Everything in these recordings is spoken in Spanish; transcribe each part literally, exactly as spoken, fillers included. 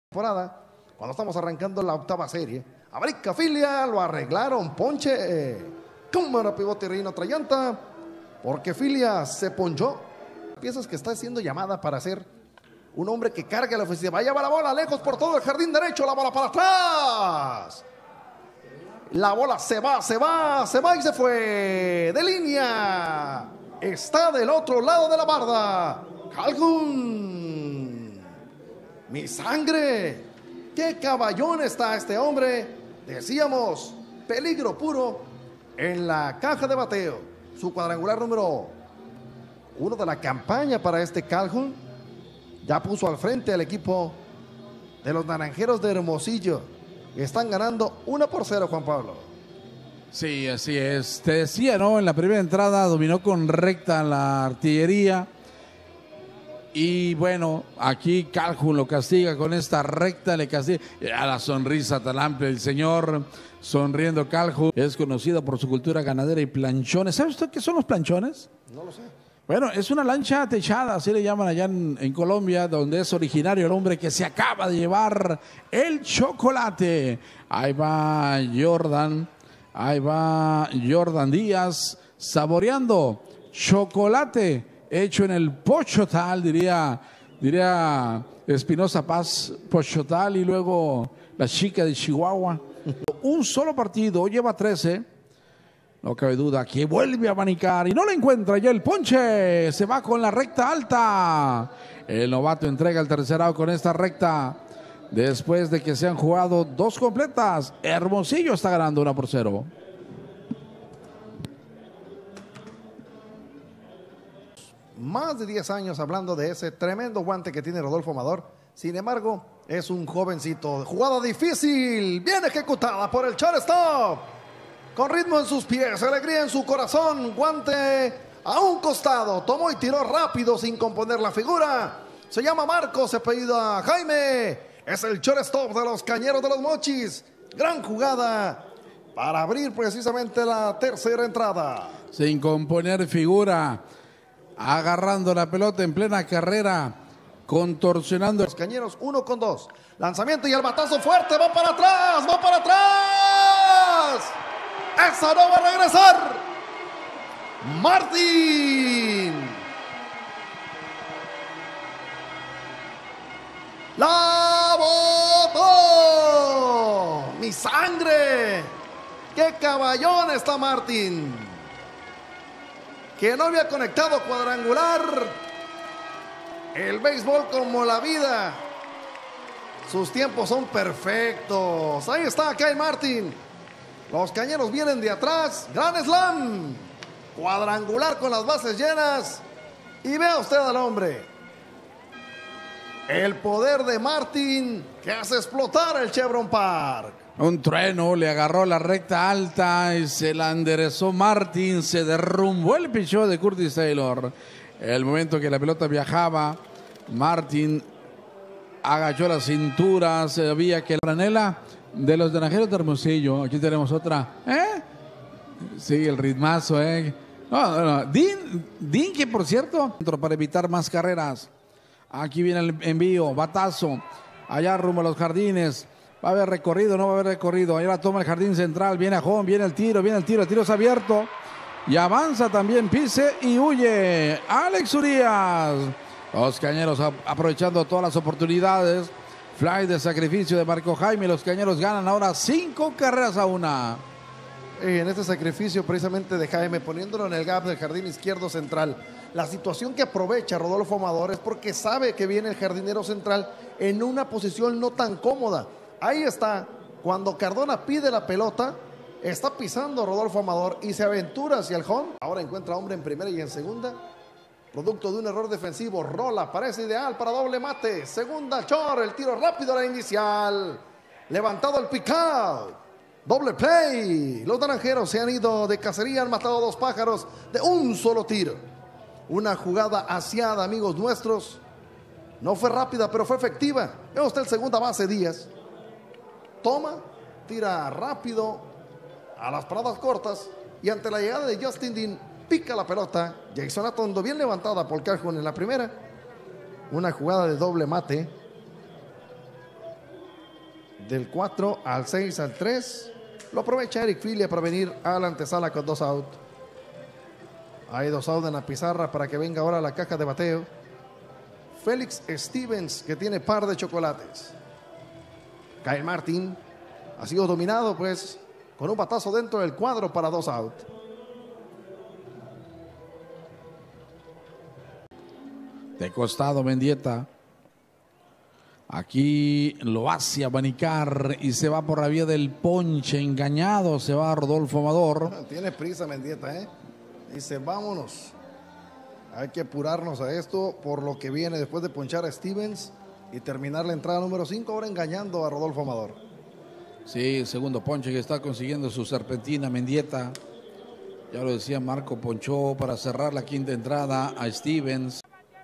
temporada, cuando estamos arrancando la octava serie. Abrica Filia, lo arreglaron, ponche, eh, cámara, pivote, reino, trayanta, porque Filia se ponchó. Piensas que está siendo llamada para ser un hombre que cargue la ofensiva. Allá va la bola, lejos por todo el jardín derecho, la bola para atrás. La bola se va, se va, se va y se fue. De línea. Está del otro lado de la barda. Calhoun. Mi sangre. Qué caballón está este hombre. Decíamos, peligro puro en la caja de bateo. Su cuadrangular número uno de la campaña para este Calhoun. Ya puso al frente al equipo de los Naranjeros de Hermosillo. Están ganando uno por cero, Juan Pablo. Sí, así es. Te decía, ¿no? En la primera entrada dominó con recta la artillería. Y bueno, aquí Calhoun lo castiga con esta recta, le castiga a la sonrisa tan amplia. El señor sonriendo Calhoun es conocido por su cultura ganadera y planchones. ¿Sabe usted qué son los planchones? No lo sé. Bueno, es una lancha techada, así le llaman allá en, en Colombia, donde es originario el hombre que se acaba de llevar el chocolate. Ahí va Jordan, ahí va Jordan Díaz, saboreando chocolate hecho en el Pochotal, diría, diría Espinosa Paz, Pochotal, y luego la chica de Chihuahua. Un solo partido, lleva trece. No cabe duda que vuelve a abanicar y no lo encuentra ya el ponche. Se va con la recta alta. El novato entrega el tercer out con esta recta. Después de que se han jugado dos completas, Hermosillo está ganando uno por cero. Más de diez años hablando de ese tremendo guante que tiene Rodolfo Amador. Sin embargo, es un jovencito. Jugada difícil, bien ejecutada por el shortstop. Con ritmo en sus pies, alegría en su corazón, guante a un costado, tomó y tiró rápido sin componer la figura. Se llama Marcos, se apellida Jaime, es el shortstop de los Cañeros de los Mochis. Gran jugada para abrir precisamente la tercera entrada. Sin componer figura, agarrando la pelota en plena carrera, contorsionando. Los Cañeros uno con dos, lanzamiento y el batazo fuerte, va para atrás, va para atrás. Esa no va a regresar. Martín. La botó. Mi sangre. Qué caballón está Martín. Que no había conectado cuadrangular. El béisbol como la vida. Sus tiempos son perfectos. Ahí está Kyle Martín. Los Cañeros vienen de atrás. Gran slam. Cuadrangular con las bases llenas. Y vea usted al hombre. El poder de Martín que hace explotar el Chevron Park. Un trueno, le agarró la recta alta y se la enderezó Martín. Se derrumbó el pichón de Curtis Taylor. El momento que la pelota viajaba, Martín agachó la cintura. Se veía que la franela de los Naranjeros de Hermosillo. Aquí tenemos otra. ¿Eh? Sí, el ritmazo, ¿eh? No, no, no. Dean, Dean, que por cierto, para evitar más carreras. Aquí viene el envío, batazo. Allá rumbo a los jardines. Va a haber recorrido, no va a haber recorrido. Allá la toma el jardín central. Viene a home, viene el tiro, viene el tiro. El tiro es abierto. Y avanza también Pise y huye Alex Urias. Los Cañeros aprovechando todas las oportunidades. Fly de sacrificio de Marco Jaime. Los Cañeros ganan ahora cinco carreras a una. En este sacrificio precisamente de Jaime, poniéndolo en el gap del jardín izquierdo central. La situación que aprovecha Rodolfo Amador es porque sabe que viene el jardinero central en una posición no tan cómoda. Ahí está, cuando Cardona pide la pelota, está pisando Rodolfo Amador y se aventura hacia el home. Ahora encuentra hombre en primera y en segunda. Producto de un error defensivo, rola, parece ideal para doble mate. Segunda short, el tiro rápido a la inicial. Levantado el pick-out. Doble play. Los Naranjeros se han ido de cacería, han matado dos pájaros de un solo tiro. Una jugada aseada, amigos nuestros. No fue rápida, pero fue efectiva. Ve usted el segunda base, Díaz. Toma, tira rápido a las paradas cortas. Y ante la llegada de Justin Dean, pica la pelota. Jason Atondo, bien levantada por Calhoun en la primera. Una jugada de doble mate. Del cuatro al seis al tres. Lo aprovecha Eric Filia para venir a la antesala con dos out. Hay dos out en la pizarra para que venga ahora la caja de bateo. Félix Stevens, que tiene par de chocolates. Kyle Martin ha sido dominado pues con un batazo dentro del cuadro para dos out. De costado Mendieta. Aquí lo hace abanicar y se va por la vía del ponche. Engañado se va Rodolfo Amador. Tiene prisa Mendieta, ¿eh? Dice, vámonos. Hay que apurarnos a esto por lo que viene después de ponchar a Stevens y terminar la entrada número cinco, ahora engañando a Rodolfo Amador. Sí, segundo ponche que está consiguiendo su serpentina Mendieta. Ya lo decía Marco, ponchó para cerrar la quinta entrada a Stevens.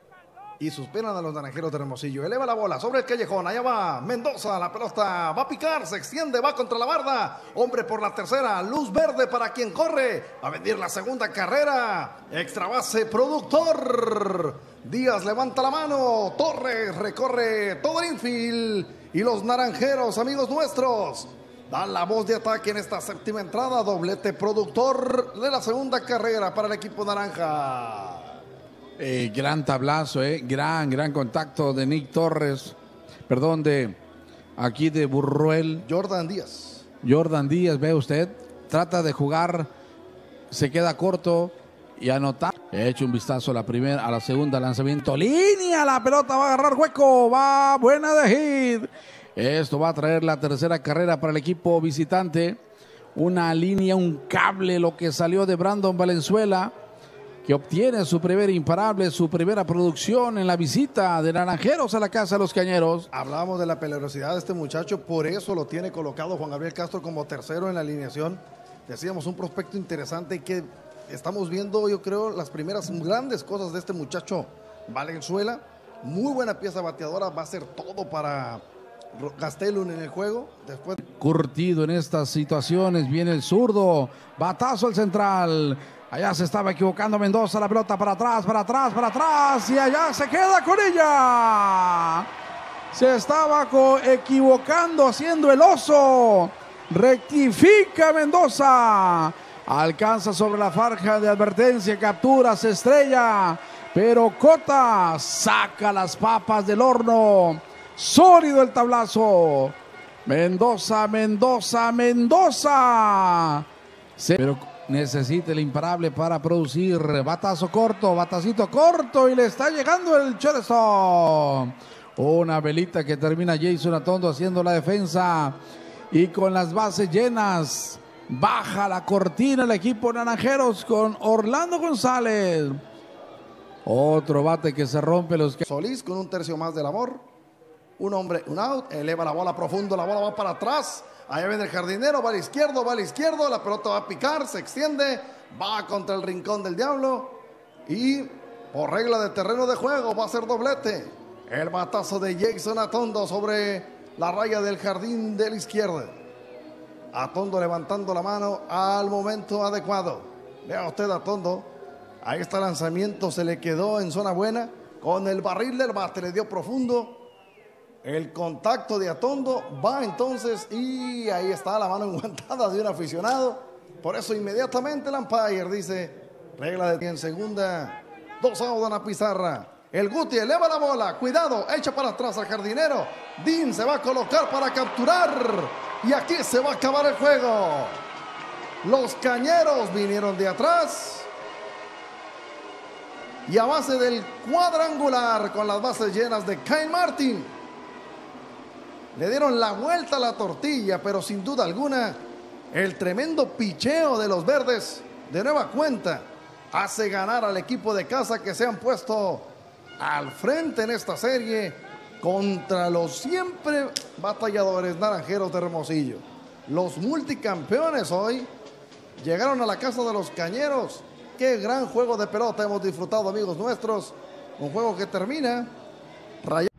Y suspenan a los naranjeros de Hermosillo. Eleva la bola sobre el callejón. Allá va Mendoza. La pelota va a picar. Se extiende. Va contra la barda. Hombre por la tercera. Luz verde para quien corre. Va a venir la segunda carrera. Extra base productor. Díaz levanta la mano. Torres recorre todo el infield. Y los naranjeros, amigos nuestros, dan la voz de ataque en esta séptima entrada. Doblete productor de la segunda carrera para el equipo naranja. Eh, gran tablazo, eh, gran, gran contacto de Nick Torres, perdón, de aquí de Burruel. Jordan Díaz. Jordan Díaz, ve usted, trata de jugar, se queda corto y anotar. He hecho un vistazo a la primera, a la segunda, lanzamiento, línea, la pelota va a agarrar hueco, va buena de hit. Esto va a traer la tercera carrera para el equipo visitante. Una línea, un cable, lo que salió de Brandon Valenzuela, que obtiene su primer imparable, su primera producción en la visita de Naranjeros a la Casa de los Cañeros. Hablábamos de la peligrosidad de este muchacho, por eso lo tiene colocado Juan Gabriel Castro como tercero en la alineación. Decíamos, un prospecto interesante que estamos viendo, yo creo, las primeras grandes cosas de este muchacho Valenzuela. Muy buena pieza bateadora, va a ser todo para Gastelum en el juego. Después curtido en estas situaciones, viene el zurdo, batazo al central. Allá se estaba equivocando Mendoza, la pelota para atrás, para atrás, para atrás, y allá se queda con ella. Se estaba equivocando, haciendo el oso. Rectifica Mendoza. Alcanza sobre la farja de advertencia, captura, se estrella. Pero Cota saca las papas del horno. Sólido el tablazo. Mendoza, Mendoza, Mendoza. Se... Pero necesita el imparable para producir. Batazo corto, batacito corto y le está llegando el shortstop. Una velita que termina Jason Atondo haciendo la defensa. Y con las bases llenas, baja la cortina el equipo Naranjeros con Orlando González. Otro bate que se rompe los... Solís con un tercio más del amor. Un hombre, un out, eleva la bola profundo, la bola va para atrás. Allá viene el jardinero, va al izquierdo, va al izquierdo, la pelota va a picar, se extiende, va contra el rincón del diablo y por regla de terreno de juego va a ser doblete. El batazo de Jason Atondo sobre la raya del jardín de la izquierda. Atondo levantando la mano al momento adecuado. Vea usted Atondo, ahí está el lanzamiento, se le quedó en zona buena, con el barril del bate le dio profundo. El contacto de Atondo va entonces y ahí está la mano enguantada de un aficionado. Por eso inmediatamente el umpire dice, regla de en segunda, dos outs en la pizarra. El Guti eleva la bola, cuidado, echa para atrás al jardinero. Dean se va a colocar para capturar y aquí se va a acabar el juego. Los Cañeros vinieron de atrás y a base del cuadrangular con las bases llenas de Kyle Martin. Le dieron la vuelta a la tortilla, pero sin duda alguna, el tremendo picheo de los verdes, de nueva cuenta, hace ganar al equipo de casa que se han puesto al frente en esta serie contra los siempre batalladores naranjeros de Hermosillo. Los multicampeones hoy llegaron a la casa de los Cañeros. Qué gran juego de pelota hemos disfrutado, amigos nuestros. Un juego que termina rayado.